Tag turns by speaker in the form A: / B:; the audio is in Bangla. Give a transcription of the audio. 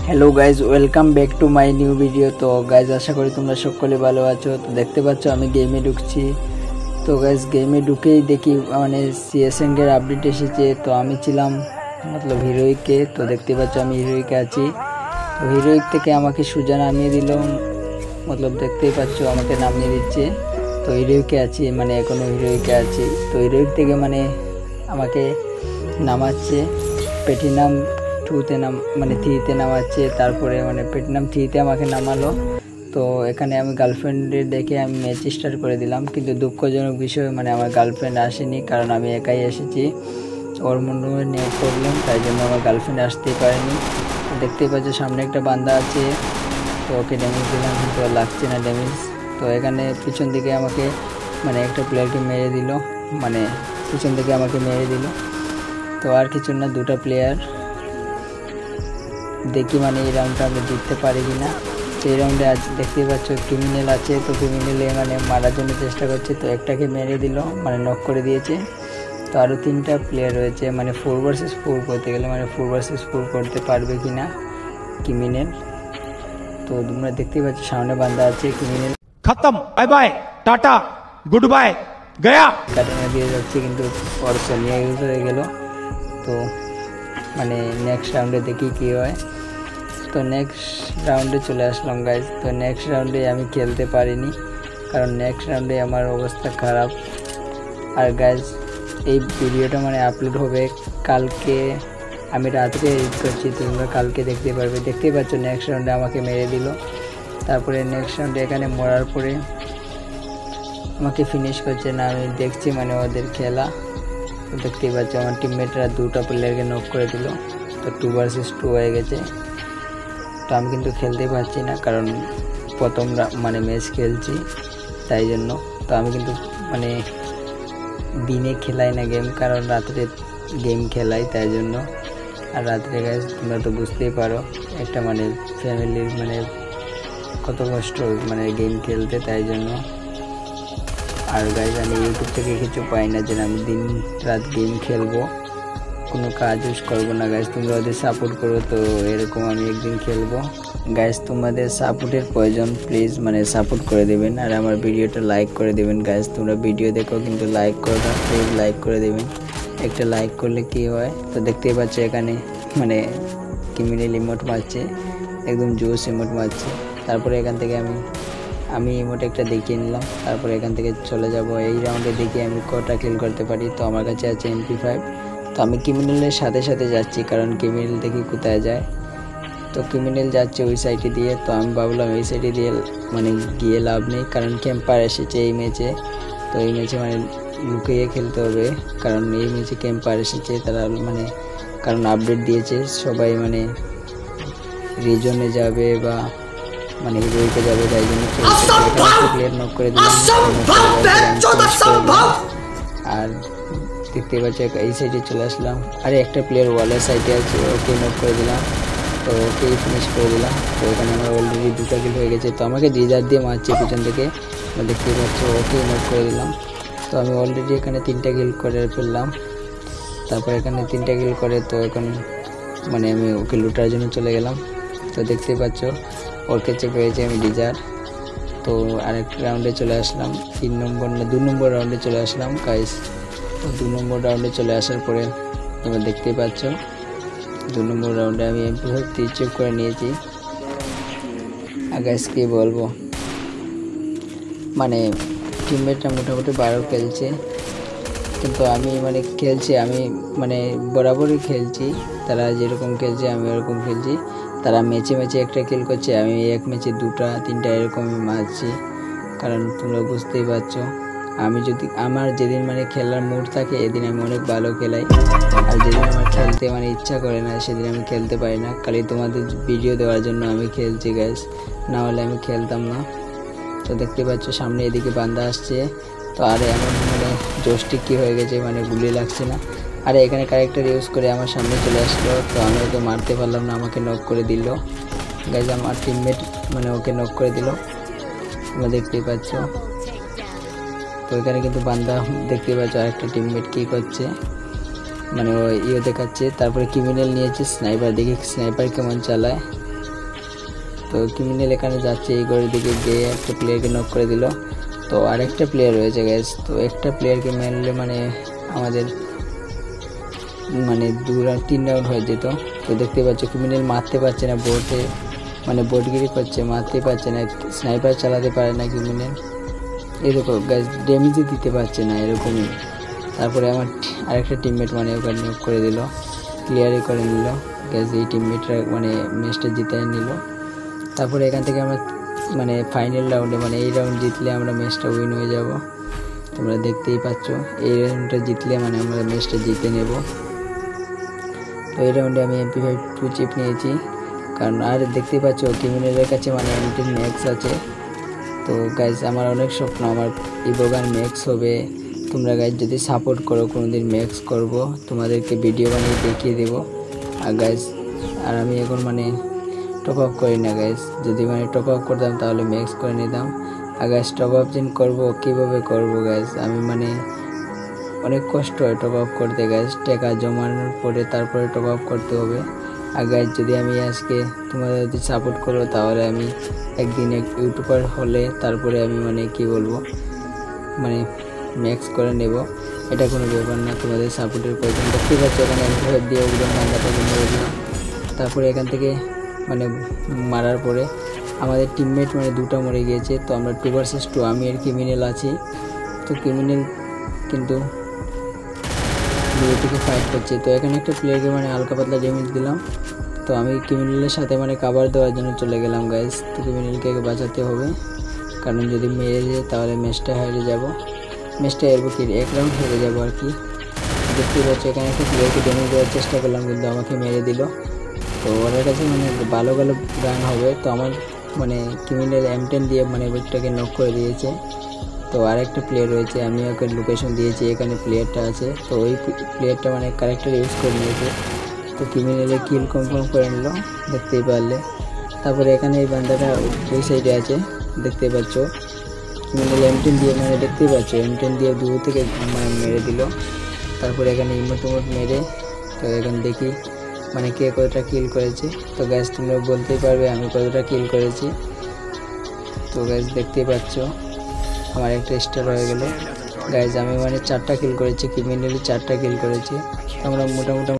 A: Hello guys, welcome back to my new video. তো গাইজ, আশা করি তোমরা সকলে ভালো আছো। তো দেখতে পাচ্ছ আমি গেমে ঢুকছি। তো গাইজ, গেমে ঢুকেই দেখি মানে সিএসএনকের আপডেট এসেছে। তো আমি ছিলাম মতলব হিরোইকে। তো দেখতে পাচ্ছ আমি হিরোইকে আছি। তো হিরোইক থেকে আমাকে সুজা নামিয়ে দিল, মতলব দেখতেই পাচ্ছ আমাকে নামিয়ে দিচ্ছে। তো হিরোইকে আছি, মানে এখনো হিরোইকে আছি। তো হিরোইক থেকে মানে আমাকে নামাচ্ছে প্ল্যাটিনাম 2-তে মানে 3-তে নামাচ্ছে। তারপরে মানে প্ল্যাটিনাম 3-তে আমাকে নামালো। তো এখানে আমি গার্লফ্রেন্ডের দেখে আমি ম্যাচ স্টার্ট করে দিলাম, কিন্তু দুঃখজনক বিষয় মানে আমার গার্লফ্রেন্ড আসেনি, কারণ আমি একাই এসেছি। ওর মনে নেট প্রবলেম, তাই জন্য আমার গার্লফ্রেন্ড আসতেই পারেনি। দেখতেই পাচ্ছ সামনে একটা বান্দা আছে। তো ওকে ড্যামেজ দিলাম, কিন্তু লাগছে না ড্যামেজ। তো এখানে পিছন দিকে আমাকে মানে একটা প্লেয়ারকে মেরে দিল, মানে পিছন দিকে আমাকে মেরে দিল। তো আর কিছু না, দুটো প্লেয়ার। দেখি মানে এই রাউন্ডটা আমি জিততে পারি কিনা। তো এই রাউন্ডে আজ দেখতেই পাচ্ছ ক্রিমিনাল আছে। তো ক্রিমিনালে মানে মারার জন্য চেষ্টা করছে। তো একটাকে মেরে দিল, মানে নক করে দিয়েছে। তো আরও 3টা প্লেয়ার রয়েছে, মানে 4 ভার্সেস 4 করতে গেলে মানে 4 ভার্সেস 4 করতে পারবে কিনা ক্রিমিনাল। তো তোমরা দেখতেই পাচ্ছ সামনে বান্দা আছে। ক্রিমিনাল
B: খতম, bye bye, tata, good bye, গয়া।
A: কাটানা দিয়ে যাচ্ছে, কিন্তু ওর সোনিয়া ইউজ হয়ে গেল। তো মানে নেক্সট রাউন্ডে দেখি কী হয়। তো নেক্সট রাউন্ডে চলে আসলাম গাইজ। তো নেক্সট রাউন্ডে আমি খেলতে পারিনি, কারণ নেক্সট রাউন্ডে আমার অবস্থা খারাপ। আর গাইজ, এই ভিডিওটা মানে আপলোড হবে কালকে, আমি রাত্রে এডিট করছি। তোমরা কালকে দেখতে পারবে। দেখতেই পাচ্ছ নেক্সট রাউন্ডে আমাকে মেরে দিল। তারপরে নেক্সট রাউন্ডে এখানে মরার পরে আমাকে ফিনিশ করছে না, আমি দেখছি মানে ওদের খেলা। দেখতেই পাচ্ছ আমার টিমমেটরা 2টা প্লেয়ারকে নক করে দিল। তো 2 ভার্সেস 2 হয়ে গেছে। তো আমি কিন্তু খেলতেই পারছি না, কারণ প্রথম মানে ম্যাচ খেলছি, তাই জন্য। তো আমি কিন্তু মানে দিনে খেলাই না গেম, কারণ রাত্রে গেম খেলাই, তাই জন্য। আর রাত্রে গাইজ তোমরা তো বুঝতেই পারো একটা মানে ফ্যামিলির মানে কত কষ্ট মানে গেম খেলতে, তাই জন্য। আর গাইজ, আমি ইউটিউব থেকে কিছু পাই না যে আমি দিন রাত গেম খেলবো, কোনো কাজ ইউজ করবো না। গাইজ, তোমরা ওদের সাপোর্ট করো, তো এরকম আমি একদিন খেলবো। গাইজ, তোমাদের সাপোর্টের প্রয়োজন, প্লিজ মানে সাপোর্ট করে দেবেন। আর আমার ভিডিওটা লাইক করে দেবেন। গাইজ, তোমরা ভিডিও দেখো কিন্তু লাইক করো না, প্লিজ লাইক করে দেবেন। একটা লাইক করলে কি হয়, তো দেখতেই পাচ্ছ এখানে মানে ক্রিমিনাল ইমোট মারছে, একদম জোস ইমোট মারছে। তারপরে এখান থেকে আমি ইমোট একটা দেখিয়ে নিলাম। তারপরে এখান থেকে চলে যাব। এই রাউন্ডে দেখি আমি কটা কিল করতে পারি। তো আমার কাছে আছে MP5। তো আমি ক্রিমিনালের সাথে সাথে যাচ্ছি, কারণ ক্রিমিনাল দেখি কোথায় যায়। তো ক্রিমিনাল যাচ্ছে ওই সাইডে দিয়ে। তো আমি ভাবলাম এই সাইডে দিয়ে মানে গিয়ে লাভ নেই, কারণ ক্যাম্পার এসেছে এই ম্যাচে। তো এই ম্যাচে মানে লুকিয়ে খেলতে হবে, কারণ এই ম্যাচে ক্যাম্পার এসেছে তারা, মানে কারণ আপডেট দিয়েছে সবাই মানে রিজনে যাবে বা মানে হিরোইকে যাবে, তাই জন্য প্লেয়ার নক করে দিলাম। আর দেখতে পাচ্ছি এই সাইডে চলে আসলাম। আরে একটা প্লেয়ার ওয়ালের সাইডে আছে, ওকে নক করে দিলাম। তো ওকেই ফিনিশ করে দিলাম। তো এখানে আমার অলরেডি 2টা কিল হয়ে গেছে। তো আমাকে ডিজার দিয়ে মারছে পিছন থেকে, দেখতে পাচ্ছ, ওকেই নক করে দিলাম। তো আমি অলরেডি এখানে 3টা কিল করে ফেললাম। তারপর এখানে 3টা কিল করে তো এখন মানে আমি ওকে লুটার জন্য চলে গেলাম। তো দেখতে পাচ্ছ ওর কাছে পেয়েছি আমি ডিজার। তো আরেকটা রাউন্ডে চলে আসলাম, 2 নম্বর রাউন্ডে চলে আসলাম গাইস। তো 2 নম্বর রাউন্ডে চলে আসার পরে তোমরা দেখতেই পাচ্ছ 2 নম্বর রাউন্ডে আমি MP5 রিচিভ করে নিয়েছি। আর গাইস কি বলবো, মানে টিমমেটরা মোটামুটি 12 খেলছে, কিন্তু আমি মানে খেলছি, আমি মানে বরাবরই খেলছি। তারা যেরকম খেলছে আমি ওরকম খেলছি। তারা ম্যাচে একটা কিল করছে, আমি এক ম্যাচে 2টা 3টা এরকম মারছি। কারণ তোমরা বুঝতেই পারছো, আমি যদি আমার যেদিন মানে খেলার মুড থাকে এদিন আমি অনেক ভালো খেলাই, আর যেদিন আমার খেলতে মানে ইচ্ছা করে না সেদিন আমি খেলতে পারি না। খালি তোমাদের ভিডিও দেওয়ার জন্য আমি খেলছি গাইস, না হলে আমি খেলতাম না। তো দেখতে পাচ্ছ সামনে এদিকে বান্দা আসছে। তো আরে আমার মানে জোশটি কী হয়ে গেছে, মানে গুলি লাগছে না। আরে এখানে ক্যারেক্টার ইউজ করে আমার সামনে চলে আসলো। তো আমি ওকে মারতে পারলাম না, আমাকে নক করে দিল গাইজ। আমার টিমমেট মানে ওকে নক করে দিল, তোমরা দেখতেই পাচ্ছ। তো এখানে কিন্তু বান্দা দেখতে পাচ্ছ আরেকটা টিমমেট কী করছে, মানে ও ইয়ে দেখাচ্ছে। তারপরে ক্রিমিনাল নিয়েছে স্নাইপার, দেখি স্নাইপার কেমন চালায়। তো ক্রিমিনাল এখানে যাচ্ছে, এই ঘরের দিকে গিয়ে একটা প্লেয়ারকে নক করে দিল। তো আরেকটা প্লেয়ার রয়েছে গাইস, তো একটা প্লেয়ারকে মারলে মানে আমাদের মানে 3 রাউন্ড হয়ে যেত। তো দেখতে পাচ্ছ ক্রিমিনাল মারতে পারছে না, বোটে মানে বোটগিরি করছে, মারতে পারছে না, স্নাইপার চালাতে পারে না ক্রিমিনাল, এরকম গাইস ড্যামেজই দিতে পারছে না এরকমই। তারপরে আমার আরেকটা টিমমেট মানে ওখানে নক করে দিল, ক্লিয়ারই করে নিল গাইস, এই টিমমেটরা মানে ম্যাচটা জিতে নিল। তারপরে এখান থেকে আমরা মানে ফাইনাল রাউন্ডে মানে এই রাউন্ড জিতলে আমরা ম্যাচটা উইন হয়ে যাব। তোমরা দেখতেই পাচ্ছ এই রাউন্ডটা জিতলে মানে আমরা ম্যাচটা জিতে নেব। তো এই রাউন্ডে আমি MP5 2 চিপ নিয়েছি, কারণ আর দেখতেই পাচ্ছ ক্রিমিনালের কাছে মানে M10 ম্যাক্স আছে। তো গাইজ আমার অনেক স্বপ্ন আমার ইবোগান ম্যাক্স হবে। তোমরা গাইজ যদি সাপোর্ট করো কোনোদিন ম্যাক্স করব, তোমাদেরকে ভিডিও বানিয়ে দেখিয়ে দেবো। আর গাইজ আর আমি এখন মানে টপ আপ করি না গাইজ, যদি মানে টপ আপ করতাম তাহলে ম্যাক্স করে নিতাম। আর গাইজ টপ আপ যেন করবো কীভাবে করবো গাইজ, আমি মানে অনেক কষ্ট হয় টপ আপ করতে গাইজ, টাকা জমানোর পরে তারপরে টপ আপ করতে হবে। আর গাইজ যদি আমি আজকে তোমরা যদি সাপোর্ট করো তাহলে আমি একদিন এক ইউটিউবার হলে তারপরে আমি মানে কি বলবো মানে ম্যাক্স করে নেব, এটা কোনো ব্যাপার না, তোমাদের সাপোর্টের প্রয়োজন। দেখতে পাচ্ছ এখানে M5 দিয়ে একদম মান্দাটাকে মেরে দিলাম। তারপরে এখান থেকে মানে মারার পরে আমাদের টিমমেট মানে 2টা মরে গিয়েছে। তো আমরা 2 vs 2, আমি আর ক্রিমিনাল আছি। তো ক্রিমিনাল কিন্তু থেকে ফাইট করছে। তো এখানে একটা প্লেয়ারকে মানে হালকা পাতলা ড্যামেজ দিলাম। তো আমি ক্রিমিনালের সাথে মানে কাভার দেওয়ার জন্য চলে গেলাম গাইস। তো ক্রিমিনালকে বাঁচাতে হবে, কারণ যদি মেরে যায় তাহলে ম্যাচটা হেরে যাব, ম্যাচটা হেরবো কি 1 রাউন্ড হেরে যাবো আর কি। দেখতে পাচ্ছি এখানে একটা প্লেয়ারকে ড্যামেজ দেওয়ার চেষ্টা করলাম কিন্তু আমাকে মেরে দিল। তো ওর কাছে মানে ভালো ভালো গান হবে, তো আমার মানে ক্রিমিনাল M10 দিয়ে মানে ওইটাকে নক করে দিয়েছে। তো আরেকটা প্লেয়ার রয়েছে, আমি ওকে লোকেশন দিয়েছি এখানে প্লেয়ারটা আছে। তো ওই প্লেয়ারটা মানে ক্যারেক্টার ইউজ করে নিয়েছে। তো ক্রিমিনালে কিল কনফার্ম করে নিল, দেখতেই পারলে। তারপরে এখানে এই বান্দাটা ওই সাইডে আছে, দেখতেই পাচ্ছ ক্রিমিনাল M10 দিয়ে মানে দেখতেই পাচ্ছ M10 দিয়ে দূর থেকে মানে মেরে দিল। তারপরে এখানে ইমোট মেরে, তো এখানে দেখি মানে কে কতটা কিল করেছে। তো গ্যাস তোমরা বলতেই পারবে আমি কতটা কিল করেছি। তো গ্যাস দেখতেই পাচ্ছ আমার একটা স্টার হয়ে গেল গাইজ, আমি মানে 4টা কিল করেছি, ক্রিমিনালি 4টা কিল করেছি। আমরা মোটামুটি